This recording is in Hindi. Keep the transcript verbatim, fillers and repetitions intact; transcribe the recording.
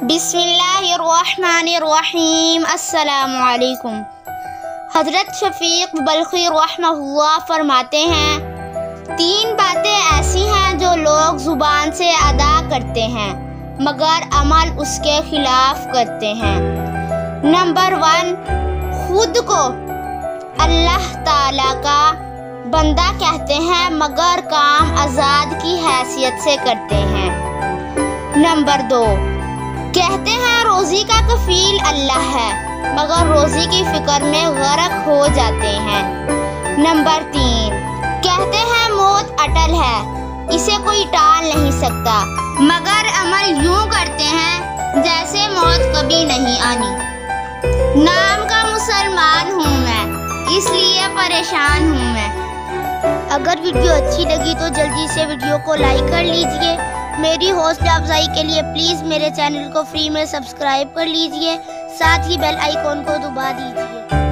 बिस्मिल्लाहिर्रहमानिर्रहीम। अस्सलामुअलैकुम। हज़रत शफ़ीक़ बल्खी रहमहुल्लाह फरमाते हैं, तीन बातें ऐसी हैं जो लोग ज़ुबान से अदा करते हैं मगर अमल उसके खिलाफ करते हैं। नंबर वन, खुद को अल्लाह ताला का बंदा कहते हैं मगर काम आज़ाद की हैसियत से करते हैं। नंबर दो, कहते हैं रोज़ी का कफ़ील अल्लाह है मगर रोज़ी की फ़िक्र में गर्क हो जाते हैं। नंबर तीन, कहते हैं मौत अटल है, इसे कोई टाल नहीं सकता मगर अमल यूं करते हैं जैसे मौत कभी नहीं आनी। नाम का मुसलमान हूँ मैं, इसलिए परेशान हूँ मैं। अगर वीडियो अच्छी लगी तो जल्दी से वीडियो को लाइक कर लीजिए। मेरी हौसला अफजाई के लिए प्लीज़ मेरे चैनल को फ्री में सब्सक्राइब कर लीजिए, साथ ही बेल आइकॉन को दबा दीजिए।